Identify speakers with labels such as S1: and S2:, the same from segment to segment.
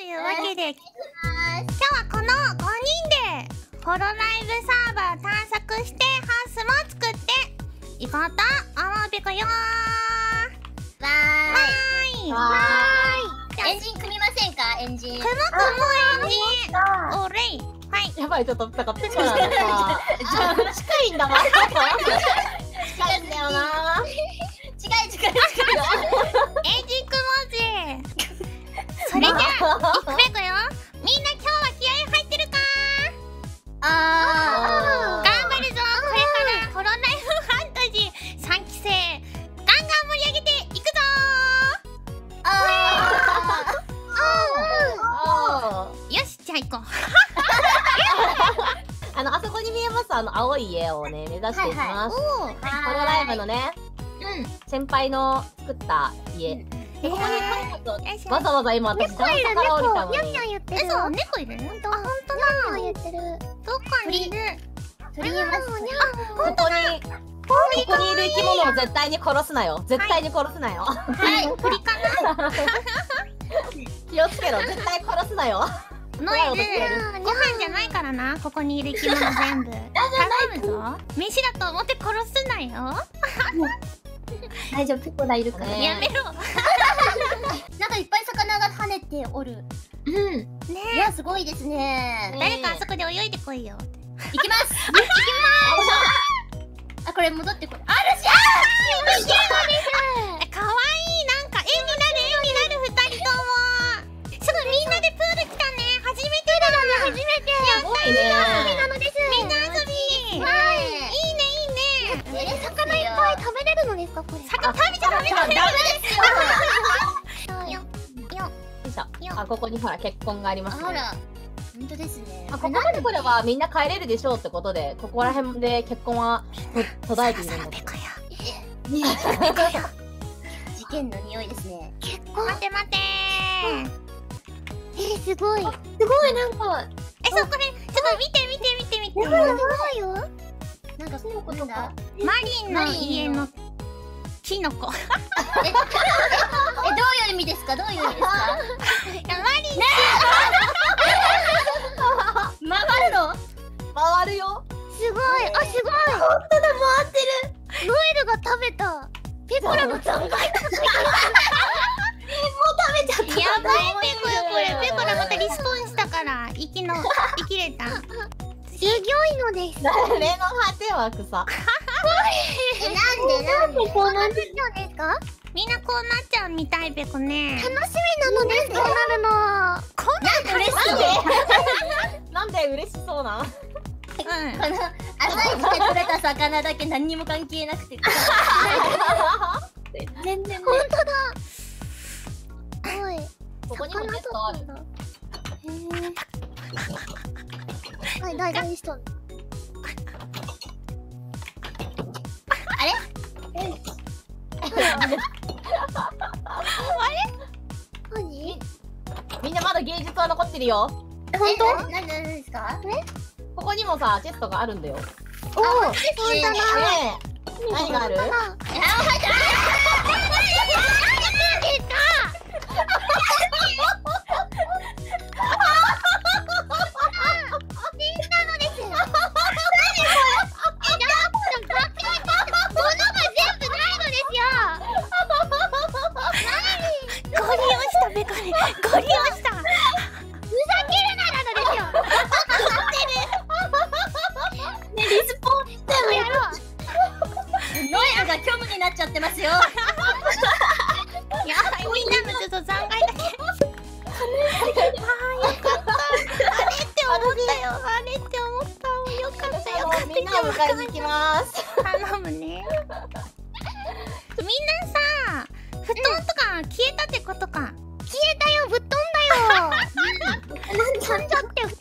S1: いうわけで、今日はこの5人でホロライブサーバー探索してハウスも作っていこうと思うべこよー。
S2: わーい。
S1: わーい。
S2: エンジン組みませんか？エンジン。
S1: くもくもエンジン。おれい。はい。
S3: やばい、ちょっとなんかペコラがさ、近いんだもん。近いんだよな。
S2: 近い。
S1: エンジンくもうぜ。それじゃあ、いくべこよ。みんな今日は気合入ってるかー？頑張るぞ。これからホロライブファンタジー3期生ガンガン盛り上げていくぞー。よし、じゃあ行こう。
S3: あそこに見えます、青い家をね、目指していきます。ホロライブのね、先輩の作った家。ここにわざわざ今私段差から降りたのに。
S1: 言ってる。そう、猫いる。ほんとだ。言ってる。どこにいる？
S2: 鳥います。
S3: ここにいる生き物を絶対に殺すなよ。絶対に殺すなよ。
S1: はい、鳥かな。
S3: 気をつけろ。絶対殺すなよ。
S1: ノイズ、ご飯じゃないからな。ここにいる生き物全部。頼むぞ。飯だと思って殺すなよ。
S2: 大丈夫、ペコラいるから。
S1: やめろ。
S2: なんかいっぱい魚が跳ねておる。
S1: ね
S2: いや、すごいですね。
S1: 誰かあそこで泳いでこいよ。
S2: 行きます。あ、これ戻ってこい。あるじゃん。
S1: かわいい。なんか絵になる2人とも。すごい、みんなでプール来たね。初めてだね。初めて。やったー。みんな遊び。いいね。
S2: 魚いっぱい食べれるのですか、これ。
S1: 魚食べちゃダメだ。ダメですよ。
S3: ここにほら結婚がありますね。
S2: あら、本当ですね。
S3: ここまで来ればみんな帰れるでしょうってことで、ここら辺で結婚は途絶えているんだけど。
S2: 事件の匂いですね。
S1: 結婚。待て。
S2: すごい。すごい、なんか。
S1: そう、これ、ちょっと見て。
S2: すごいよ。なんか、そういうことだ。
S1: マリンの家のキノコ。
S2: どういう意味ですか？どういう意味ですか？
S1: いや、マリン
S2: 曲がるの？
S3: 回るよ。
S2: すごい。あ、すごい。本当だ、回ってる。ノエルが食べた。ペコラの残骸がついてる。もう食べちゃった。
S1: やばい、ペコよ、これ。ペコラまたリスポーンしたから、生きれた。
S2: すギョいのです。
S3: 誰の果ては草。
S2: なんでこうなっちゃうんですか？
S1: みんなこうなっちゃうみたい、ペコね。
S2: 楽しみなのです、こうなるの。
S1: こうなって嬉しい。
S3: なんで嬉しそうな。
S2: この朝一で取れた魚だけ何にも関係なくて。全然。本当だ。すごい。
S3: ここにもネットある。
S2: はい、大丈夫したの。あれ？何？
S3: みんなまだ芸術は残ってるよ。
S2: 本当？何ですか？
S3: ここにもさ、チェストがあるんだよ。
S2: おお、本当だ。
S3: 何がある？
S1: ゴリ押した。
S2: ふざけるならのですよ。ね、リスポーンしてもやろう。ノエルが虚無になっちゃってますよ。
S1: やばい、みんなのちょっと残骸だけ。よかった。あれって思ったよ。よかった。
S3: みんなを迎えに行きます。
S1: 頼むね。みんなさ、布団とか消えたってことか。
S2: 消えたよ、ぶっ飛んだよ。飛んじゃって、飛ん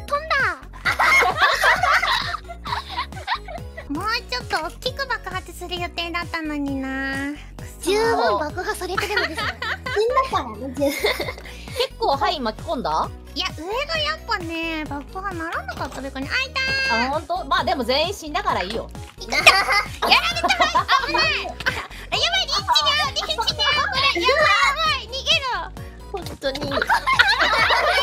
S2: だ。
S1: もうちょっと大きく爆発する予定だったのにな。
S2: 十分爆破されてるのですよ。死んだからね、結
S3: 構巻き込んだ？
S1: いや、上がやっぱね、爆破ならなかったべかに。あいた
S3: ー。あ、ほんと？まあでも全員死んだからいいよ。
S1: やられた。危ない。やばい、リッチにゃう、これ。やばい、逃げろ。
S2: 本当に。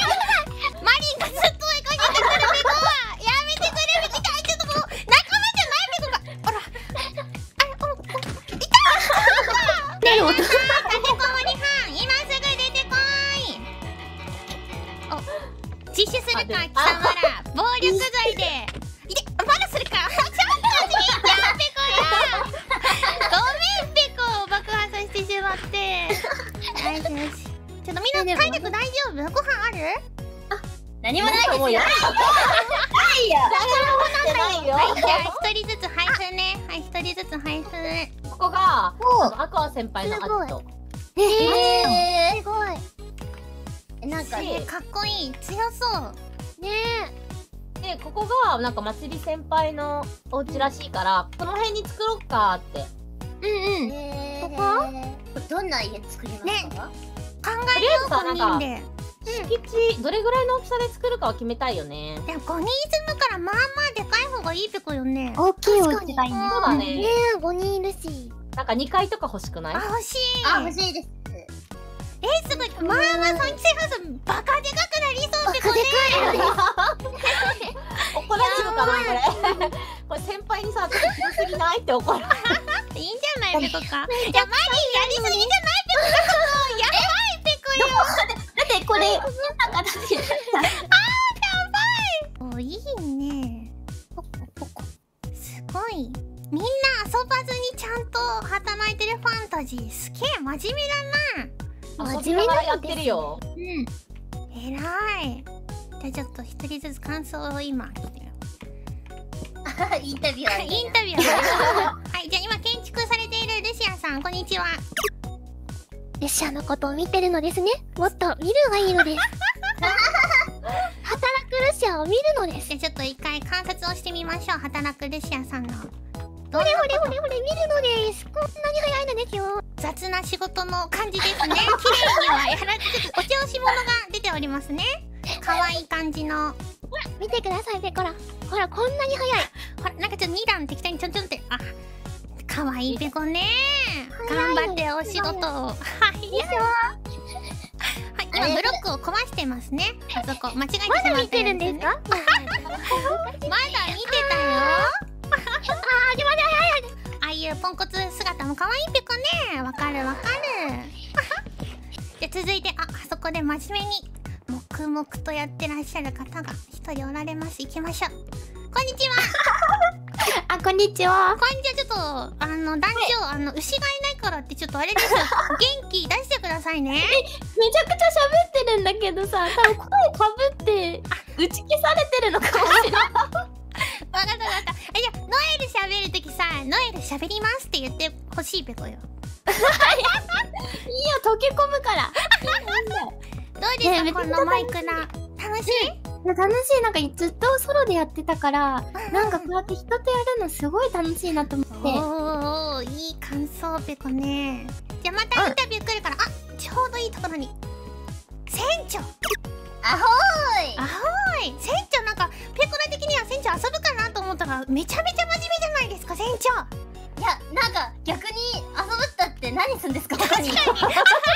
S1: 自首するか貴様ら暴力罪で。いてまだするか。ちょっと待ってやペコや。ごめんペコ爆破させてしまって。よしよし。ちょっとみんな体力大丈夫？ご飯ある？
S2: 何もないですよ。ないよ。
S3: ないよ。
S1: はい、じゃあ一人ずつ配布ね。はい、一人ずつ配布。
S3: ここがアクア先輩のアジト。
S2: すごい。なんか
S1: ね、かっこいい、強そうね。
S3: でここがなんかまつり先輩のお家らしいからこの辺に作ろっかって。
S2: ここどんな家作りますか？
S1: 考えよう5人で。
S3: 敷地どれぐらいの大きさで作るかは決めたいよね。
S1: でも5人住むからまあまあでかい方がいいペコよね。
S2: 大きいお家がいいね。
S3: そうだね。
S2: 5人いるし。
S3: なんか2階とか欲しきくない？
S1: あ、欲しい。
S2: あ、欲しいです。
S1: すごい。まあまあ3期生ハウスバカでかくなりそうペコね。
S3: 怒られるかなこれ。これ先輩にさちょっと広すぎないって怒られる。
S1: いいんじゃないペコか。いやマリーやりすぎじゃないペコか。やばいペコよ。
S2: だってこれなんかだって。
S1: やばい。お、いいね。すごい。みんな遊ばずにちゃんと働いてるファンタジー。すげえ真面目だな。
S3: 真面目なやってるよ。
S1: えらい。じゃあちょっと一人ずつ感想を今
S2: インタビュー
S1: インタビューはい、じゃあ今建築されているルシアさん、こんにちは。
S2: ルシアのことを見てるのですね。もっと見るがいいのです。働くルシアを見るのです。
S1: じゃあちょっと一回観察をしてみましょう。働くルシアさんの
S2: ほれほれほれほれ見るのです。こんなに早いのですよ。
S1: 雑な仕事の感じですね。綺麗にはやらずお調子者が出ておりますね。可愛い感じの。
S2: ほら見てくださいペコラ。ほらこんなに早い。
S1: ほらなんかちょっと2段適当にちょんちょんって。あ、可愛いペコね。頑張ってお仕事を。はい。はい、今ブロックを壊してますね。あそこ間違えてしまって
S2: まだ見てるんですか？
S1: まだ見てたよ。ああいうポンコツ姿も可愛いペコね。わかるわかる。じゃあ続いてあそこで真面目に黙々とやってらっしゃる方が一人おられます。行きましょう。こんにちは。
S2: あ、こんにちは。
S1: こんにちは。ちょっと団長牛がいないからってちょっとあれですよ。元気出してくださいね。
S2: めちゃくちゃ喋ってるんだけどさ、多分声かぶって打ち消されてるのかもしれない。
S1: わかったわかった。じゃあノエル喋るときさ、ノエル喋りますって言ってほしいペコよ。いいよ、
S2: 溶け込むから。
S1: どうですかこのマイクな。楽しい？
S2: 楽しい。なんかずっとソロでやってたから、なんかこうやって人とやるのすごい楽しいなと思って。
S1: おー、いい感想ペコね。じゃあまたインタビュー来るから、あ、ちょうどいいところに。船長。
S2: アホーイ。
S1: アホーい。船長なんかペコラ的には船長遊ぶかなと思ったらめちゃめちゃ真面目じゃないですか船長。
S2: いや、なんか逆に遊ぶったって何するんですか？
S1: 確かに。確か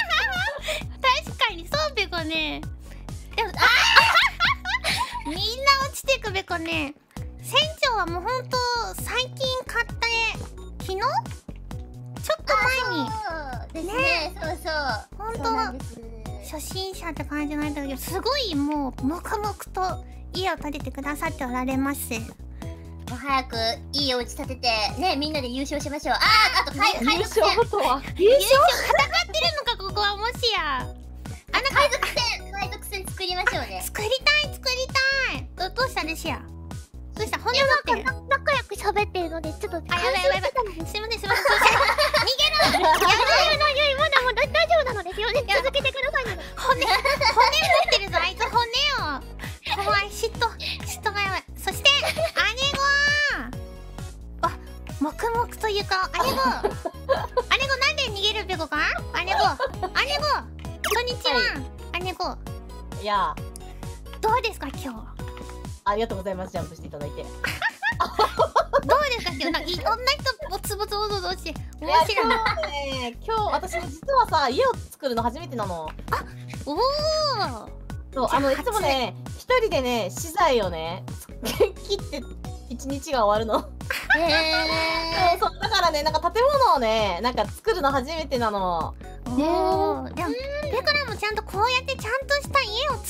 S1: にそうペコね。でもみんな落ちてくべこね。船長はもうほんと最近買った昨日ちょっと前に
S2: ですね。そうそう。
S1: ほんと初心者って感じなんだけど、すごいもう黙々と家を建ててくださっておられます。
S2: もう早くいいお家建ててね、みんなで優勝しましょう。あと海
S3: 優
S2: 賊船。
S3: 勝とは
S1: 優勝戦ってるのかここは。もしや
S2: 海賊船作りましょうね。
S1: 作りたい作りたい。どうしたルシア？どうした？骨持ってる？
S2: 仲良く喋ってるのでちょっと。
S1: あ、やばいやばいやばい。すいませんすいません。逃げろ。
S2: やばいまだ大丈夫なのですよね。続けてくださいね。
S1: 骨持ってるぞあいつ。骨を怖い。嫉妬がやばい。そして姉子。あ、黙々というか姉子なんで逃げるペコか？姉子こんにちは。姉子
S3: いや
S1: どうですか今日？
S3: ありがとうございます。ジャンプしていただいて。
S1: どうですか今日？なんかいろんな人ボツボツボツボツ落ちて面白い。
S3: 今日私実はさ家を作るの初めてなの。
S1: あ、おお。
S3: そういつもね一人でね資材をね切って一日が終わるの。そうだからねなんか建物をねなんか作るの初めてなの。
S1: おお。でもペコラもちゃんとこうやってちゃんとした家を作るのは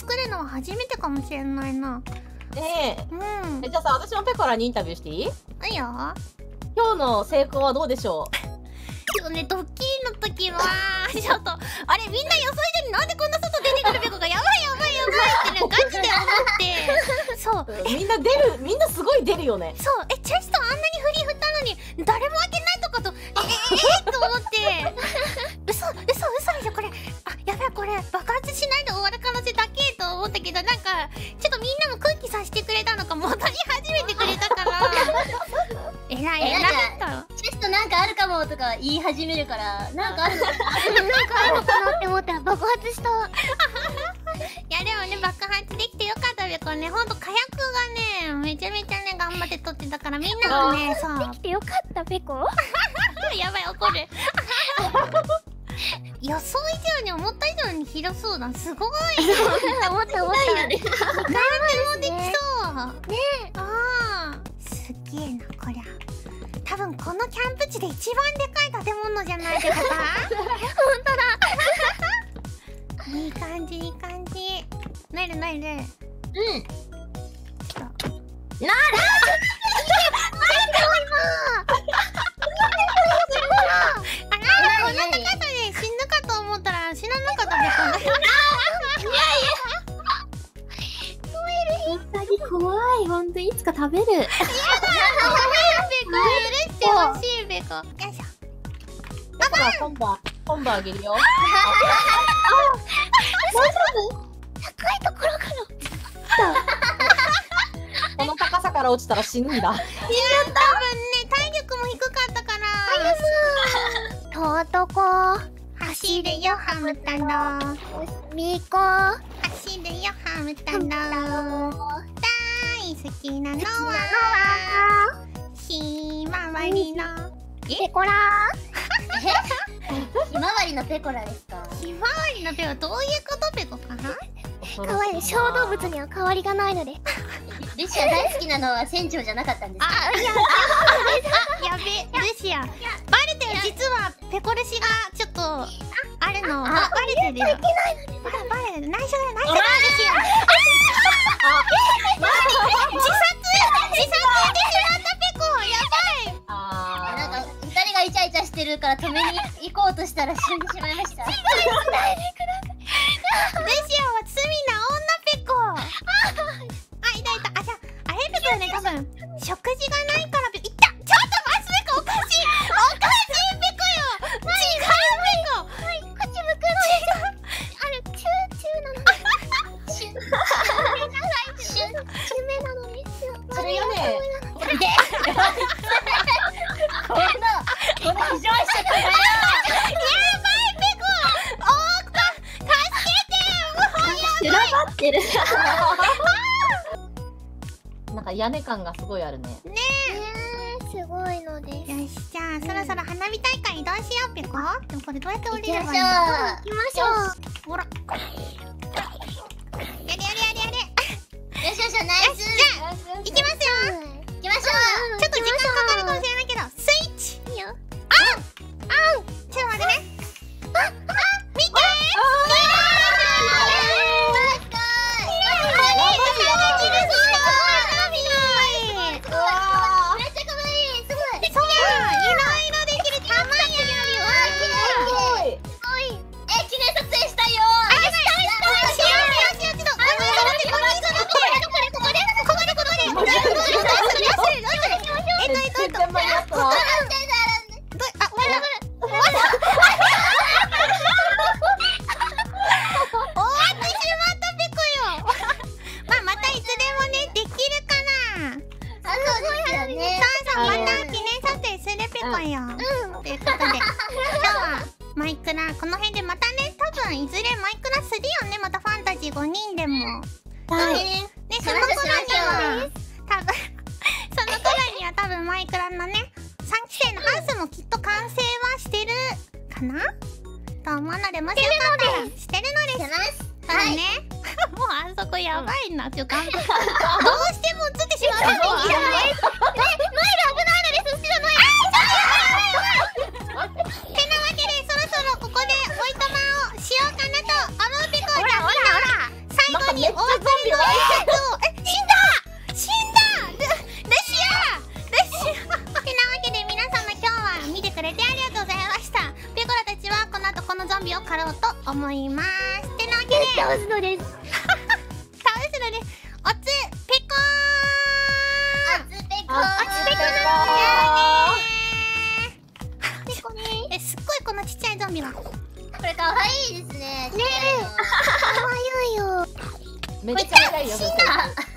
S1: は初めてかもしれないな。
S3: ねえ。じゃあさ、私もペコラにインタビューしていい？
S1: いいよ。
S3: 今日の成功はどうでしょう？
S1: ドッキリの時はちょっとあれみんな予想以上になんでこんな外出てくるペコがやばいってねガチで思ってそう
S3: みんな出る、みんなすごい出るよね。
S1: そうチェストあんなに振り振ったのに誰も開けないとかとと思って嘘でしょこれ。やばいこれ爆発しないで終わる可能性だけと思ったけどなんかちょっとみんなも空気させてくれたのか戻り始めてくれたから偉い
S2: チェストなんかあるかもとか言い始めるからなんかあるのかなって思ったら爆発した。
S1: いやでもね爆発できてよかったべこね。ほんと火薬がねめちゃめちゃね頑張って取ってたからみんなもねそう
S2: できてよかったペコ。
S1: やばい怒る予想以上に思った以上に広そうだ。すごい
S2: 思った何でも
S1: できそうね。すっげえなこりゃ。多分このキャンプ地で一番でかい建物じゃないですか。本当だいい感じいい感じ。なる来たなるこんな高さで死ぬかと思ったら死ななかったね。
S2: ウサギ怖い。ほんといつか食べる。
S1: やだ許してほしいベコ。よいしょ。
S3: だから今度あげるよ。
S2: 大丈夫？高いところから
S3: この高さから落ちたら死ぬんだ。いや多分ね
S1: 体力も低かったから。
S2: とうとこ
S1: 走れよハム太郎。
S2: みこ
S1: 走れよハム太郎。大好きなのはひまわりの
S2: ペコラひまわりのペコラですか？
S1: ひまわりのペコどういうことペコかな？
S2: かわいい。小動物には変わりがないので。ルシア大好きなのは船長じゃなかったんですか？
S1: やべルシアバレてる。実はペコルシがちょっとあるのバレてるよ。バレてる。内緒だよルシア。自殺してしまったペコ。やばい。
S2: なんか2人がイチャイチャしてるから止めに行こうとしたら死んでしまいました。
S1: ルシアは罪な女ペコ。いた。じゃあれペコよね多分食事がないからいった。ちょっと待つペコおかしいペコよ。違うペコ。
S2: 口むくのあるチューなのにシュメなのに
S3: それよね。
S2: これ非常識だよ。
S1: やばいペコ。助けて。もうやばい。
S2: 散らばってる。
S3: なんか屋根感がすごいあるね。
S1: ね
S2: えすごいのです。
S1: よしじゃあそろそろ花火大会移動しようペコ。でもこれどうやって降りればいいの？
S2: 行きましょう。
S1: ほらやれ。
S2: よしナイス。
S1: じゃあ行きますよ。
S2: 行きましょう。
S1: ちょっと時間かかるかもしれないけどスイッチ。いいよ。ちょっと待ってね。見てこの辺でまたね、多分いずれマイクラするよね、またファンタジー5人でも。
S2: はい。
S1: ね、その頃には多分マイクラのね、3期生のハウスもきっと完成はしてるかなと思うので、もしよかったらしてるのです。ただね、もうあそこやばいな、ちょっとどうしても映ってしまうのに。マイル危ないのです、後ろのてなわけで、そろそろここでおいとまをしようかなと思うペコ。ほら最後にお別れ狩ろうと思います。ってなわけで
S2: 倒すのです。
S1: 倒すのです。おつペコー。
S2: おつペコ
S1: ー。おつペコー。
S2: ペコね。
S1: すっごいこのちっちゃいゾンビが。
S2: これ可愛いですね。ねえ。可愛いよ。
S3: めっちゃ可愛いよ。